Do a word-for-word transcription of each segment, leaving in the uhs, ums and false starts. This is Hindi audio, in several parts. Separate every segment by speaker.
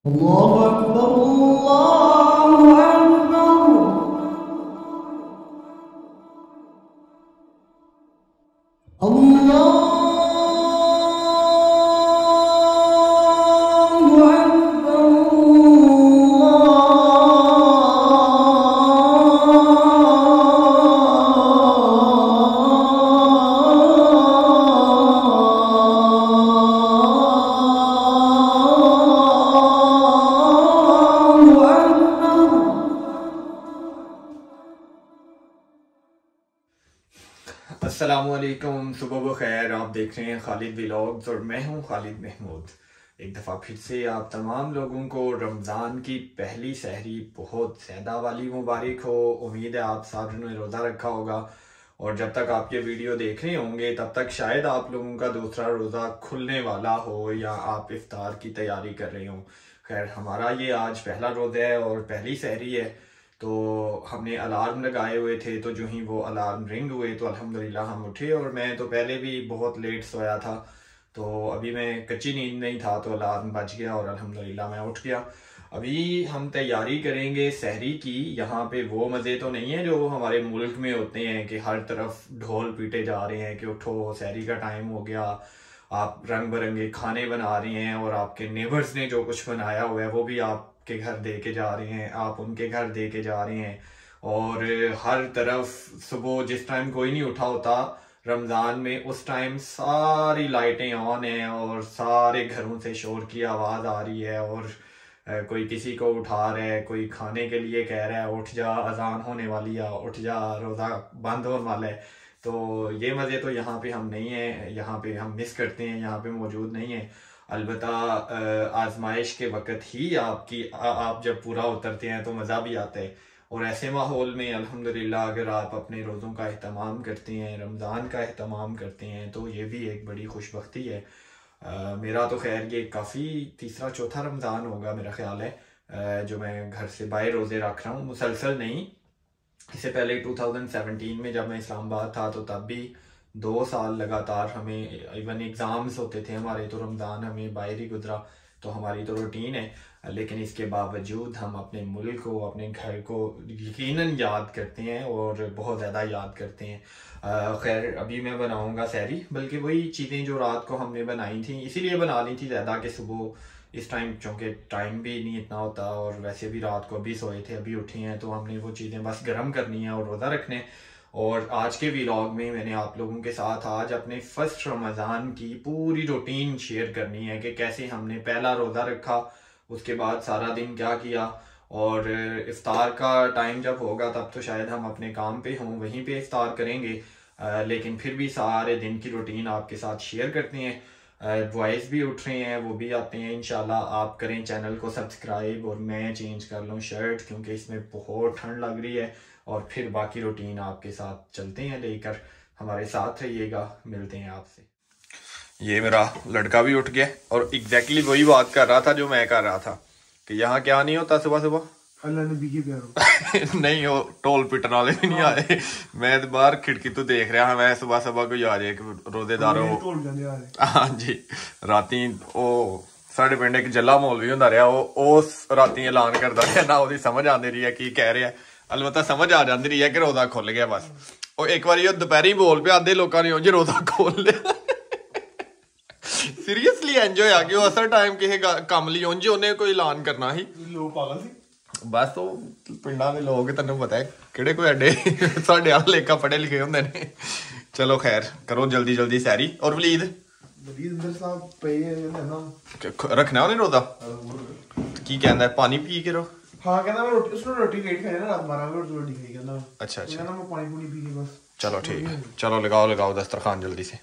Speaker 1: अल्लाहु अकबर अल्लाहु अकबर अल्लाहु
Speaker 2: अस्सलामुअलैकुम, सुबह बखैर। आप देख रहे हैं खालिद व्लॉग्स और मैं हूं खालिद महमूद। एक दफ़ा फिर से आप तमाम लोगों को रमज़ान की पहली सहरी बहुत ज़्यादा वाली मुबारक हो। उम्मीद है आप सब ने रोज़ा रखा होगा और जब तक आप ये वीडियो देख रहे होंगे तब तक शायद आप लोगों का दूसरा रोज़ा खुलने वाला हो या आप इफ्तार की तैयारी कर रहे हो। खैर, हमारा ये आज पहला रोज़ा है और पहली सहरी है, तो हमने अलार्म लगाए हुए थे। तो जो ही वो अलार्म रिंग हुए तो अल्हम्दुलिल्लाह हम उठे। और मैं तो पहले भी बहुत लेट सोया था, तो अभी मैं कच्ची नींद नहीं था, तो अलार्म बज गया और अल्हम्दुलिल्लाह मैं उठ गया। अभी हम तैयारी करेंगे सहरी की। यहाँ पे वो मज़े तो नहीं है जो हमारे मुल्क में होते हैं कि हर तरफ ढोल पीटे जा रहे हैं कि उठो सहरी का टाइम हो गया, आप रंग बिरंगे खाने बना रहे हैं और आपके नेबर्स ने जो कुछ बनाया हुआ है वो भी आप के घर दे के जा रहे हैं, आप उनके घर दे के जा रहे हैं। और हर तरफ सुबह जिस टाइम कोई नहीं उठा होता रमज़ान में, उस टाइम सारी लाइटें ऑन हैं और सारे घरों से शोर की आवाज़ आ रही है और कोई किसी को उठा रहा है, कोई खाने के लिए कह रहा है उठ जा अजान होने वाली है, उठ जा रोज़ा बंद होने वाला है। तो ये मज़े तो यहाँ पे हम नहीं है, यहाँ पे हम मिस करते हैं, यहाँ पे मौजूद नहीं है। अलबत्ता आजमाइश के वक़्त ही आपकी आप जब पूरा उतरते हैं तो मज़ा भी आता है। और ऐसे माहौल में अल्हम्दुलिल्लाह अगर आप अपने रोज़ों का एहतमाम करते हैं, रमज़ान का एहतमाम करते हैं, तो ये भी एक बड़ी खुशबख्ती है। आ, मेरा तो खैर ये काफ़ी तीसरा चौथा रमज़ान होगा मेरा ख्याल है आ, जो मैं घर से बाहर रोज़े रख रहा हूँ, मुसलसल नहीं। इससे पहले टू थाउजेंड सेवेंटीन में जब मैं इस्लामाबाद था तो तब भी दो साल लगातार हमें इवन एग्ज़ाम्स होते थे हमारे, तो रमज़ान हमें बाहर ही गुजरा। तो हमारी तो रूटीन है, लेकिन इसके बावजूद हम अपने मुल्क को, अपने घर को यकीनन याद करते हैं और बहुत ज़्यादा याद करते हैं। खैर, अभी मैं बनाऊंगा सहरी, बल्कि वही चीज़ें जो रात को हमने बनाई थी, इसीलिए बना ली थी ज़्यादा कि सुबह इस टाइम, चूँकि टाइम भी नहीं इतना होता और वैसे भी रात को अभी सोए थे अभी उठे हैं, तो हमने वो चीज़ें बस गर्म करनी है और रोज़ा रखने। और आज के व्लॉग में मैंने आप लोगों के साथ आज अपने फर्स्ट रमज़ान की पूरी रूटीन शेयर करनी है कि कैसे हमने पहला रोज़ा रखा, उसके बाद सारा दिन क्या किया, और इफ्तार का टाइम जब होगा तब तो शायद हम अपने काम पे हों, वहीं पे इफ्तार करेंगे। आ, लेकिन फिर भी सारे दिन की रूटीन आपके साथ शेयर करते हैं। वॉइस भी उठ रहे हैं, वो भी आते हैं इंशाल्लाह। आप करें चैनल को सब्सक्राइब और मैं चेंज कर लूँ शर्ट, क्योंकि इसमें बहुत ठंड लग रही है। और फिर बाकी रूटीन आपके साथ चलते हैं लेकर, हमारे साथ रहिएगा, मिलते हैं आपसे। ये मेरा लड़का भी उठ गया और एग्जैक्टली वही बात कर रहा था जो मैं कर रहा था कि यहाँ क्या नहीं होता सुबह सुबह
Speaker 1: अल्लाह ने भी प्यारो
Speaker 2: नहीं, वो टोल पिटन वाले भी नहीं आए। मैं तो बाहर खिड़की तो देख रहा मैं सुबह सुबह कोई आ जाए रोजेदार हो। हाँ जी, राती ओ साढ़े पिंड एक जला मौलवी होंदा रहा, वो राती ऐलान करता रहा ना, वो समझ आती रही है की कह रहा है, अलबत्ता समझ आ जाती रही है कि रोजा खुल गया बस। वो एक बार दोपहरी बोल पे आधे लोगों ने उंज रोजा खोल लिया। सीरियसली इंज होया कि असर टाइम किसी काम ਲਈ उंज ਉਹਨੇ ਕੋਈ ਐਲਾਨ ਕਰਨਾ ਸੀ, ਲੋਕ ਪਾਗਲ ਸੀ बस। ਉਹ ਪਿੰਡਾਂ ਦੇ ਲੋਕ ਤੈਨੂੰ ਪਤਾ ਹੈ ਕਿਹੜੇ ਕੋਈ ਐਡੇ ਸਾਡੇ ਵਾਲੇ ਲੇਖਾ ਪੜ੍ਹੇ ਲਿਖੇ ਹੁੰਦੇ ਨੇ। ਚਲੋ ਖੈਰ, ਕਰੋ ਜਲਦੀ ਜਲਦੀ ਸੈਰੀ। ਔਰ ਵਲੀਦ
Speaker 1: ਵਲੀਦ ਅੰਦਰ ਸਾਹਿਬ ਪਏ ਨਾ
Speaker 2: ਰੱਖਣਾ ਉਹਨੇ ਰੋਦਾ ਕੀ ਕਹਿੰਦਾ, ਪਾਣੀ ਪੀ ਕੇ ਰੋ।
Speaker 1: हाँ कहना मैं रोटी उसने रोटी लेट खाई ना, रात बारह बजे रोटी खाई कहना।
Speaker 2: अच्छा अच्छा,
Speaker 1: कहना मैं पानी पूनी पी के बस।
Speaker 2: चलो ठीक है, चलो लगाओ लगाओ दस्तरखान जल्दी से।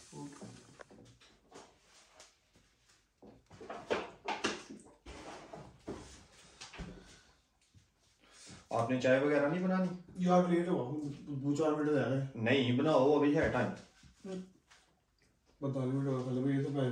Speaker 2: आपने चाय वगैरह नहीं बनानी
Speaker 1: यार? लेट हुआ दो चार मिनट रह गए।
Speaker 2: नहीं बनाओ, अभी है टाइम।
Speaker 1: बताने मिनट मतलब ये तो मैं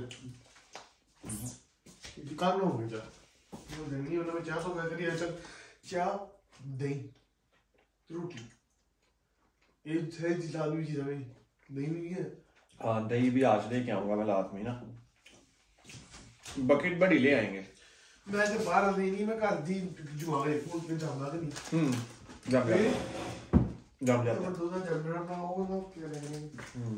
Speaker 1: काम ना हो गया नहीं होना। मैं चाह तो मैं करी ऐसा चाह दही रोटी ये है जिला भी चीज़ है, दही नहीं है।
Speaker 2: हाँ, दही भी आज लेके आऊंगा मैं, रात में ना बकेट बड़ी ले आएंगे।
Speaker 1: मैं तो बाहर नहीं नहीं मैं घर दी जुआले फोन पे जामदा नहीं
Speaker 2: हम्म जम जा जम जा
Speaker 1: तो दूसरा जब ना होगा ना क्या करेंगे
Speaker 2: हम्म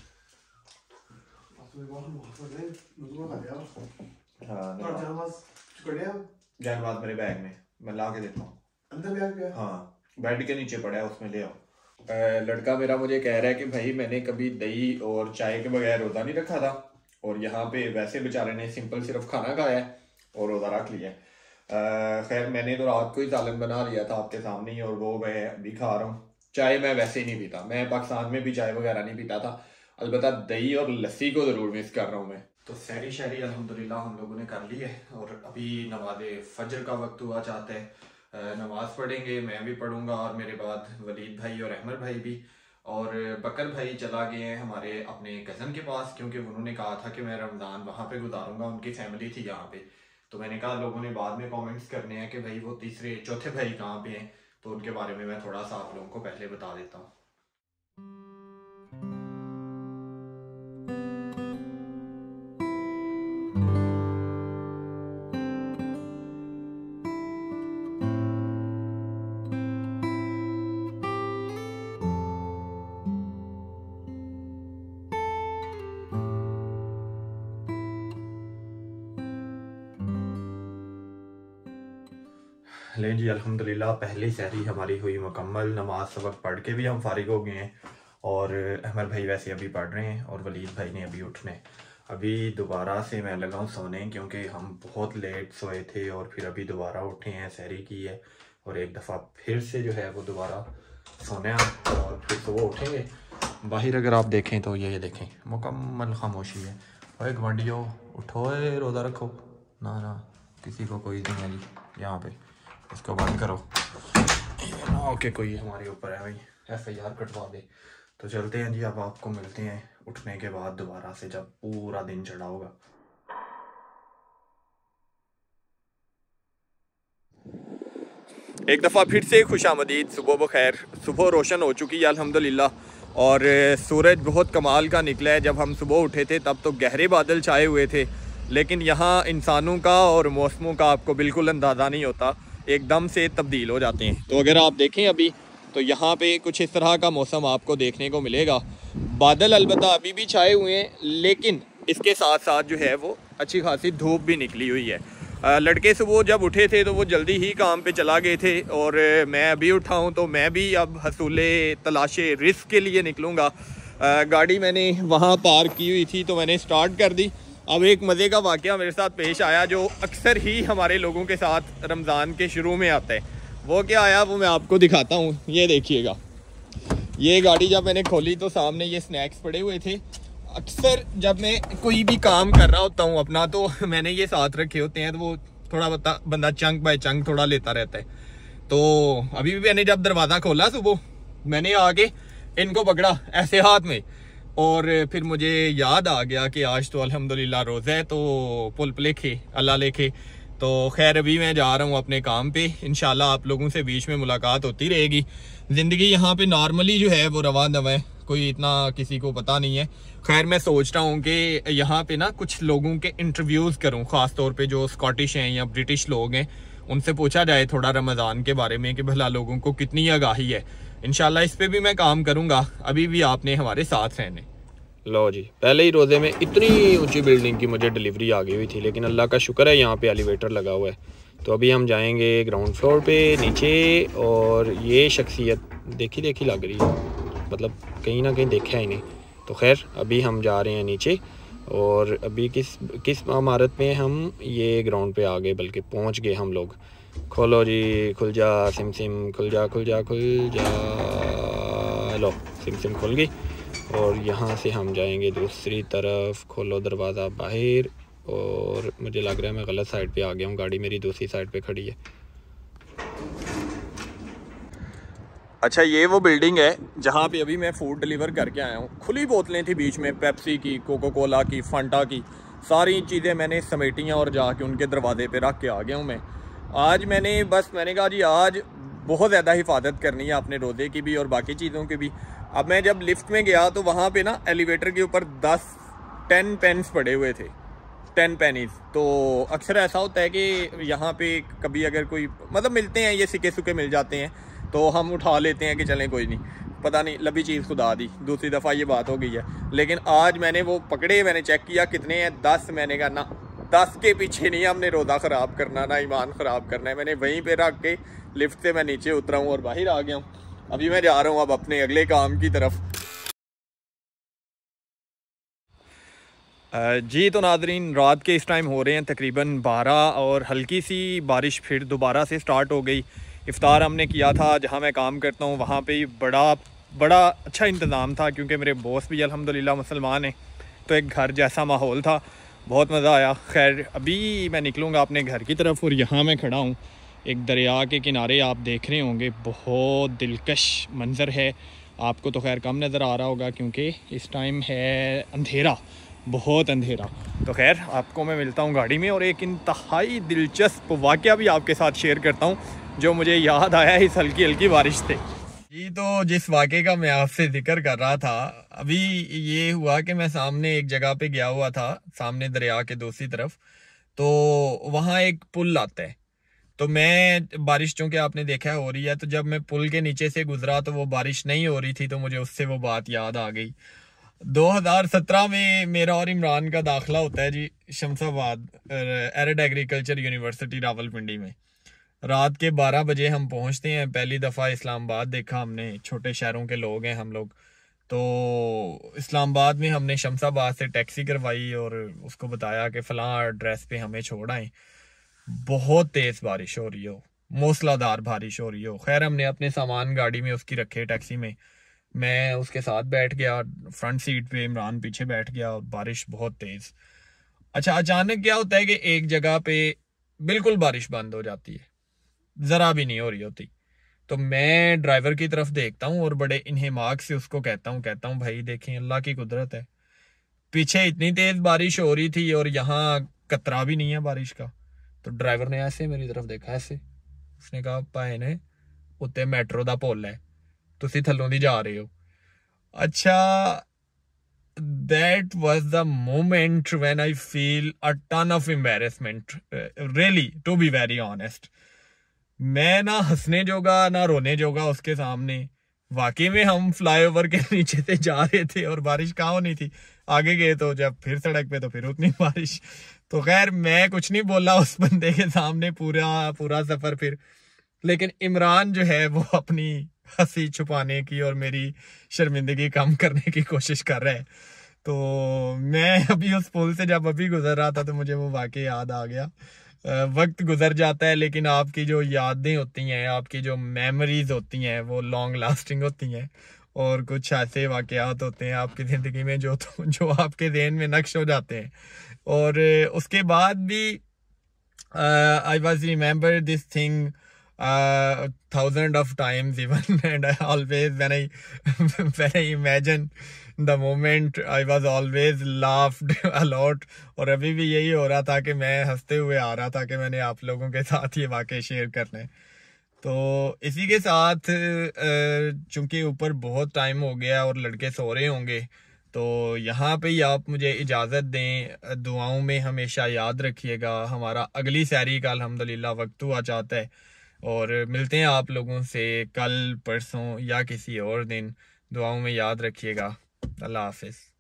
Speaker 1: तो बहुत बहुत है दूसरा खा लिया
Speaker 2: हां
Speaker 1: तो जानवास चुकड़िया
Speaker 2: जानवास मेरे बैग में मैं ला के देता हूँ
Speaker 1: अंदर बैग पे
Speaker 2: हाँ बेड के नीचे पड़ा है उसमें ले आओ। लड़का मेरा मुझे कह रहा है कि भाई मैंने कभी दही और चाय के बगैर रोज़ा नहीं रखा था और यहाँ पे वैसे बेचारे ने सिंपल सिर्फ खाना खाया है और रोज़ा रख लिया है। खैर मैंने तो रात को ही सालन बना लिया था आपके सामने ही और वो मैं अभी खा रहा हूँ। चाय मैं वैसे ही नहीं पीता, मैं पाकिस्तान में भी चाय वगैरह नहीं पीता था, अलबत्ता दही और लस्सी को ज़रूर मिस कर रहा हूँ मैं। तो सहरी शहरी अल्हम्दुलिल्लाह हम लोगों ने कर ली है और अभी नमाज फजर का वक्त हुआ चाहता है, नमाज पढ़ेंगे, मैं भी पढ़ूंगा और मेरे बाद वलीद भाई और अहमद भाई भी, और बकर भाई चला गए हैं हमारे अपने कज़न के पास क्योंकि उन्होंने कहा था कि मैं रमज़ान वहाँ पे गुजारूंगा, उनकी फैमिली थी यहाँ पे। तो मैंने कहा लोगों ने बाद में कमेंट्स करने हैं कि भाई वो तीसरे चौथे भाई कहाँ पे हैं, तो उनके बारे में मैं थोड़ा सा आप लोगों को पहले बता देता हूँ। लें जी अल्हम्दुलिल्लाह पहली सहरी हमारी हुई मुकम्मल, नमाज सबक पढ़ के भी हम फारिग हो गए हैं और अहमद भाई वैसे अभी पढ़ रहे हैं और वलीद भाई ने अभी उठने। अभी दोबारा से मैं लगा हूँ सोने क्योंकि हम बहुत लेट सोए थे और फिर अभी दोबारा उठे हैं, सहरी की है और एक दफ़ा फिर से जो है वो दोबारा सोने और फिर सुबह तो उठेंगे। बाहर अगर आप देखें तो ये देखें मुकम्मल खामोशी है। ओए गवांडियो उठो, रोज़ा रखो ना ना, किसी को कोई नहीं है जी यहाँ पे, इसको बंद करो ना ओके कोई हमारे ऊपर है भाई, एफ आई आर कटवा दे। तो चलते हैं जी, अब आपको मिलते हैं उठने के बाद दोबारा से जब पूरा दिन चढ़ा होगा। एक दफ़ा फिर से खुशामदीद, सुबह बखैर। सुबह रोशन हो चुकी है अल्हम्दुलिल्लाह और सूरज बहुत कमाल का निकला है। जब हम सुबह उठे थे तब तो गहरे बादल छाए हुए थे, लेकिन यहाँ इंसानों का और मौसमों का आपको बिल्कुल अंदाज़ा नहीं होता, एकदम से तब्दील हो जाते हैं। तो अगर आप देखें अभी तो यहाँ पे कुछ इस तरह का मौसम आपको देखने को मिलेगा। बादल अलबत्ता अभी भी छाए हुए हैं, लेकिन इसके साथ साथ जो है वो अच्छी खासी धूप भी निकली हुई है। आ, लड़के सुबह जब उठे थे तो वो जल्दी ही काम पे चला गए थे और मैं अभी उठा हूँ तो मैं भी अब हसूले तलाशे रिस्क के लिए निकलूँगा। गाड़ी मैंने वहाँ पार्क की हुई थी तो मैंने स्टार्ट कर दी। अब एक मज़े का वाक़या मेरे साथ पेश आया जो अक्सर ही हमारे लोगों के साथ रमज़ान के शुरू में आता है। वो क्या आया वो मैं आपको दिखाता हूँ, ये देखिएगा। ये गाड़ी जब मैंने खोली तो सामने ये स्नैक्स पड़े हुए थे। अक्सर जब मैं कोई भी काम कर रहा होता हूँ अपना तो मैंने ये साथ रखे होते हैं, तो वो थोड़ा बता बंदा चंक बाय चंक थोड़ा लेता रहता है। तो अभी भी मैंने जब दरवाज़ा खोला सुबह मैंने आके इनको पकड़ा ऐसे हाथ में और फिर मुझे याद आ गया कि आज तो अल्हम्दुलिल्लाह रोज़ा है, तो पुल लेखे अल्लाह लेखे। तो खैर अभी मैं जा रहा हूँ अपने काम पे, इंशाल्लाह आप लोगों से बीच में मुलाकात होती रहेगी। ज़िंदगी यहाँ पे नॉर्मली जो है वो रवा दवा है, कोई इतना किसी को पता नहीं है। खैर मैं सोच रहा हूँ कि यहाँ पे ना कुछ लोगों के इंटरव्यूज़ करूँ, ख़ास तौर पे जो स्कॉटिश हैं या ब्रिटिश लोग हैं, उनसे पूछा जाए थोड़ा रमज़ान के बारे में कि भला लोगों को कितनी आगाही है। इंशाल्लाह इस पे भी मैं काम करूँगा। अभी भी आपने हमारे साथ रहने। लो जी, पहले ही रोज़े में इतनी ऊंची बिल्डिंग की मुझे डिलीवरी आ गई हुई थी, लेकिन अल्लाह का शुक्र है यहाँ पे एलिवेटर लगा हुआ है। तो अभी हम जाएंगे ग्राउंड फ्लोर पे नीचे, और ये शख्सियत देखी देखी लग रही है, मतलब कहीं ना कहीं देखा ही नहीं। तो खैर अभी हम जा रहे हैं नीचे, और अभी किस किस इमारत में हम ये ग्राउंड पे आ गए, बल्कि पहुँच गए हम लोग। खोलो जी, खुल जा सिम सिम, खुल जा खुल जा खुल जा, लो सिम सिम खुल गई। और यहाँ से हम जाएंगे दूसरी तरफ। खोलो दरवाज़ा बाहर, और मुझे लग रहा है मैं गलत साइड पे आ गया हूँ, गाड़ी मेरी दूसरी साइड पे खड़ी है। अच्छा ये वो बिल्डिंग है जहाँ पे अभी मैं फ़ूड डिलीवर करके आया हूँ। खुली बोतलें थी बीच में, पेप्सी की, कोको कोला की, फंटा की, सारी चीज़ें मैंने समेटी हैं और जाके उनके दरवाजे पे रख के आ गया हूँ मैं। आज मैंने बस मैंने कहा जी आज बहुत ज़्यादा हिफाजत करनी है अपने रोज़े की भी और बाकी चीज़ों की भी। अब मैं जब लिफ्ट में गया तो वहाँ पे ना एलिवेटर के ऊपर दस टेन पेन्स पड़े हुए थे, टेन पेनीज। तो अक्सर ऐसा होता है कि यहाँ पे कभी अगर कोई मतलब मिलते हैं, ये सिक्के सुके मिल जाते हैं तो हम उठा लेते हैं कि चलें कोई नहीं, पता नहीं लबी चीज़ खुदा दी, दूसरी दफ़ा ये बात हो गई है। लेकिन आज मैंने वो पकड़े, मैंने चेक किया कितने हैं, दस। मैंने कहा ना, दस के पीछे नहीं हमने रोज़ा ख़राब करना, ना ईमान ख़राब करना है। मैंने वहीं पे रख के लिफ्ट से मैं नीचे उतरा हूँ और बाहर आ गया हूँ। अभी मैं जा रहा हूँ अब अपने अगले काम की तरफ। जी तो नादरीन, रात के इस टाइम हो रहे हैं तकरीबन बारह और हल्की सी बारिश फिर दोबारा से स्टार्ट हो गई। इफ्तार हमने किया था जहाँ मैं काम करता हूँ, वहाँ पे बड़ा बड़ा अच्छा इंतज़ाम था क्योंकि मेरे बॉस भी अल्हम्दुलिल्लाह मुसलमान हैं, तो एक घर जैसा माहौल था, बहुत मज़ा आया। खैर अभी मैं निकलूँगा अपने घर की तरफ और यहाँ मैं खड़ा हूँ एक दरिया के किनारे। आप देख रहे होंगे बहुत दिलकश मंज़र है, आपको तो खैर कम नज़र आ रहा होगा क्योंकि इस टाइम है अंधेरा, बहुत अंधेरा। तो खैर आपको मैं मिलता हूँ गाड़ी में और एक इंतहाई दिलचस्प वाक़या भी आपके साथ शेयर करता हूँ जो मुझे याद आया इस हल्की हल्की बारिश से। जी तो जिस वाक़े का मैं आपसे जिक्र कर रहा था, अभी ये हुआ कि मैं सामने एक जगह पे गया हुआ था, सामने दरिया के दूसरी तरफ, तो वहाँ एक पुल आता है। तो मैं बारिश चूँकि आपने देखा है हो रही है, तो जब मैं पुल के नीचे से गुजरा तो वो बारिश नहीं हो रही थी, तो मुझे उससे वो बात याद आ गई। दो हज़ार सत्रह में मेरा और इमरान का दाखिला होता है जी Shamshabad arid agriculture university Rawalpindi में। रात के बारह बजे हम पहुंचते हैं। पहली दफ़ा इस्लामाबाद देखा हमने, छोटे शहरों के लोग हैं हम लोग। तो इस्लामाबाद में हमने शमशाबाद से टैक्सी करवाई और उसको बताया कि फ़लाँ एड्रेस पे हमें छोड़ आएँ। बहुत तेज़ बारिश हो रही हो, मूसलाधार बारिश हो रही हो। खैर हमने अपने सामान गाड़ी में उसकी रखे, टैक्सी में, मैं उसके साथ बैठ गया फ्रंट सीट पे, इमरान पीछे बैठ गया और बारिश बहुत तेज़। अच्छा अचानक क्या होता है कि एक जगह पे बिल्कुल बारिश बंद हो जाती है, ज़रा भी नहीं हो रही होती। तो मैं ड्राइवर की तरफ देखता हूँ और बड़े इन्हेमाक से उसको कहता हूँ कहता हूँ भाई देखें अल्लाह की कुदरत है, पीछे इतनी तेज़ बारिश हो रही थी और यहाँ कतरा भी नहीं है बारिश का। तो ड्राइवर ने ऐसे मेरी तरफ देखा, ऐसे, उसने कहा भाई ने उत्ते मैट्रो दा पुल है, तुसी थल्लों दी जा रहे हो। अच्छा, that was the moment when I feel a ton of embarrassment, uh, really to be very honest। मैं ना हंसने जोगा ना रोने जोगा उसके सामने। वाकई में हम फ्लाईओवर के नीचे से जा रहे थे और बारिश कहाँ होनी थी, आगे गए तो जब फिर सड़क पे तो फिर उतनी बारिश। तो खैर मैं कुछ नहीं बोला उस बंदे के सामने पूरा पूरा सफर फिर। लेकिन इमरान जो है वो अपनी हंसी छुपाने की और मेरी शर्मिंदगी कम करने की कोशिश कर रहा है। तो मैं अभी उस पुल से जब अभी गुजर रहा था तो मुझे वो वाकई याद आ गया। वक्त गुजर जाता है लेकिन आपकी जो यादें होती हैं, आपकी जो मेमोरीज होती हैं वो लॉन्ग लास्टिंग होती हैं। और कुछ ऐसे वाकयात होते हैं आपकी ज़िंदगी में जो तो जो आपके ज़हन में नक्श हो जाते हैं। और उसके बाद भी I was remember this thing uh thousand of times even and I always when I when I imagine the moment I was always laughed a lot। और अभी भी यही हो रहा था कि मैं हंसते हुए आ रहा था कि मैंने आप लोगों के साथ ये वाकई शेयर करना है। तो इसी के साथ चूंकि ऊपर बहुत टाइम हो गया और लड़के सो रहे होंगे, तो यहाँ पे ही आप मुझे इजाज़त दें। दुआओं में हमेशा याद रखिएगा। हमारा अगली सैरी का अल्हम्दुलिल्लाह वक्त हुआ चाहता है और मिलते हैं आप लोगों से कल, परसों या किसी और दिन। दुआओं में याद रखिएगा। अल्लाह हाफिज़।